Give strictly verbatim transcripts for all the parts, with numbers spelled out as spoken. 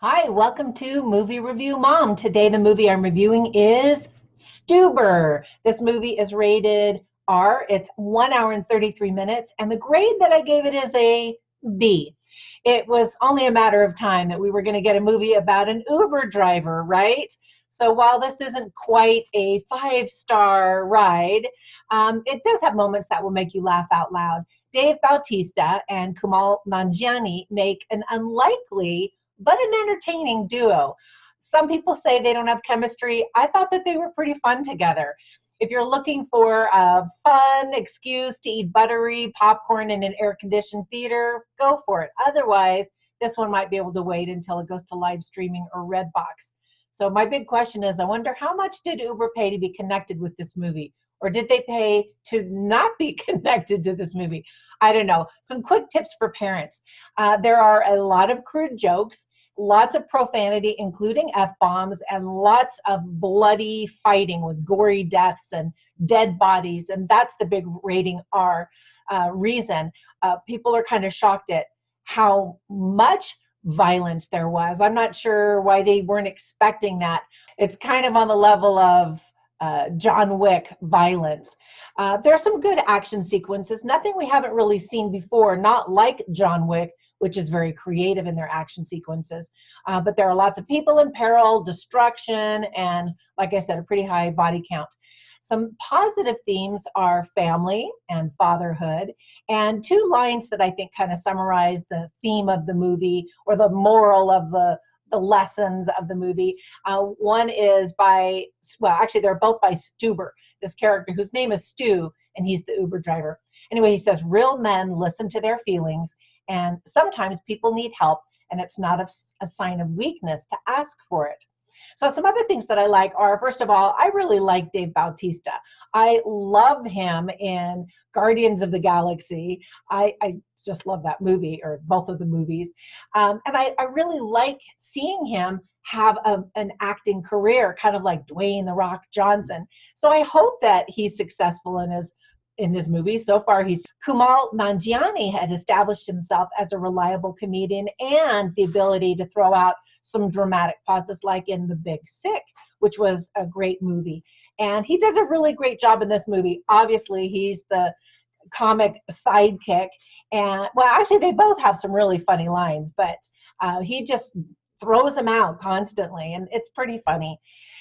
Hi, welcome to Movie Review Mom. Today the movie I'm reviewing is Stuber. This movie is rated R. It's one hour and thirty-three minutes, and the grade that I gave it is a B. It was only a matter of time that we were going to get a movie about an Uber driver, right? So while this isn't quite a five-star ride, um, it does have moments that will make you laugh out loud. Dave Bautista and Kumail Nanjiani make an unlikely but an entertaining duo. Some people say they don't have chemistry. I thought that they were pretty fun together. If you're looking for a fun excuse to eat buttery popcorn in an air-conditioned theater, go for it. Otherwise, this one might be able to wait until it goes to live streaming or Redbox. So my big question is, I wonder how much did Uber pay to be connected with this movie? Or did they pay to not be connected to this movie? I don't know. Some quick tips for parents. Uh, there are a lot of crude jokes, lots of profanity, including F-bombs, and lots of bloody fighting with gory deaths and dead bodies. And that's the big rating R uh, reason. Uh, people are kind of shocked at how much violence there was. I'm not sure why they weren't expecting that. It's kind of on the level of Uh, John Wick violence. Uh, there are some good action sequences, nothing we haven't really seen before, not like John Wick, which is very creative in their action sequences. Uh, but there are lots of people in peril, destruction, and like I said, a pretty high body count. Some positive themes are family and fatherhood, and two lines that I think kind of summarize the theme of the movie or the moral of the the lessons of the movie. Uh, one is by, well, actually they're both by Stuber, this character whose name is Stu, and he's the Uber driver. Anyway, he says, real men listen to their feelings, and sometimes people need help, and it's not a, a sign of weakness to ask for it. So some other things that I like are, first of all, I really like Dave Bautista. I love him in Guardians of the Galaxy. I, I just love that movie, or both of the movies. Um, and I, I really like seeing him have a, an acting career, kind of like Dwayne "The Rock" Johnson. So I hope that he's successful in his in his movies. So far, he's Kumail Nanjiani had established himself as a reliable comedian and the ability to throw out some dramatic pauses, like in The Big Sick, which was a great movie. And he does a really great job in this movie. Obviously, he's the comic sidekick. And, well, actually, they both have some really funny lines, but uh, he just throws them out constantly, and it's pretty funny.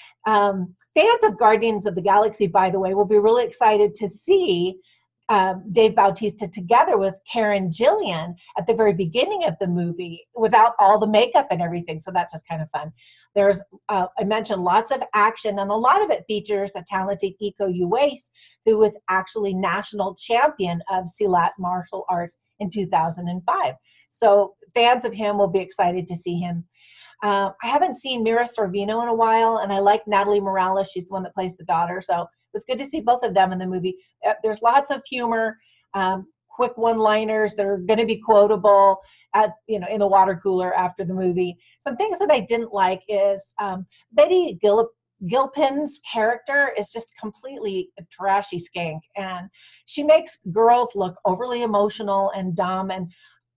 Um, fans of Guardians of the Galaxy, by the way, will be really excited to see uh, Dave Bautista together with Karen Gillan at the very beginning of the movie without all the makeup and everything. So that's just kind of fun. There's, uh, I mentioned, lots of action, and a lot of it features the talented Iko Uwais, who was actually national champion of Silat martial arts in two thousand five. So fans of him will be excited to see him. Uh, I haven't seen Mira Sorvino in a while, and I like Natalie Morales. She's the one that plays the daughter, so it was good to see both of them in the movie. Uh, there's lots of humor, um, quick one-liners that are going to be quotable at, you know, in the water cooler after the movie. Some things that I didn't like is um, Betty Gil Gilpin's character is just completely a trashy skank, and she makes girls look overly emotional and dumb, and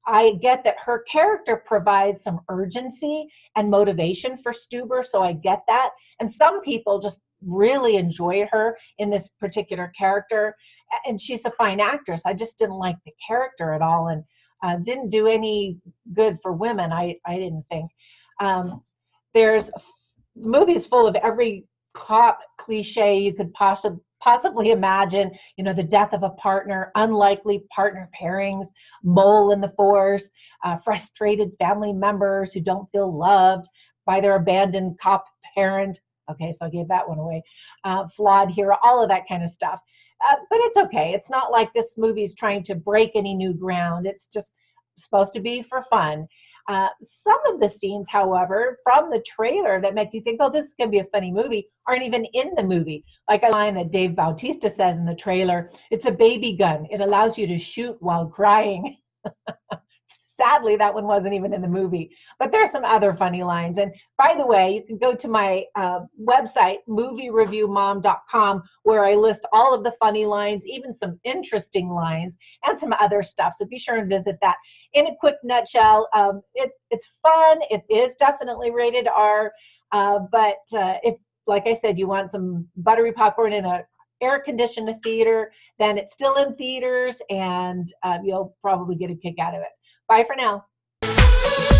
I get that her character provides some urgency and motivation for Stuber, so I get that. And some people just really enjoy her in this particular character, and she's a fine actress. I just didn't like the character at all, and uh, didn't do any good for women, I, I didn't think. Um, there's movies full of every cop cliche you could possibly possibly imagine, you know, the death of a partner, unlikely partner pairings, mole in the force, uh, frustrated family members who don't feel loved by their abandoned cop parent. Okay, so I gave that one away. Uh, flawed hero, all of that kind of stuff. Uh, but it's okay. It's not like this movie is trying to break any new ground. It's just supposed to be for fun. Uh, some of the scenes, however, from the trailer that make you think, oh, this is going to be a funny movie, aren't even in the movie. Like a line that Dave Bautista says in the trailer, it's a baby gun. It allows you to shoot while crying. sadly, that one wasn't even in the movie. But there's some other funny lines. And by the way, you can go to my uh, website, movie review mom dot com, where I list all of the funny lines, even some interesting lines, and some other stuff. So be sure and visit that. In a quick nutshell, um, it, it's fun. It is definitely rated R. Uh, but uh, if, like I said, you want some buttery popcorn in a air-conditioned theater, then it's still in theaters, and um, you'll probably get a kick out of it. Bye for now.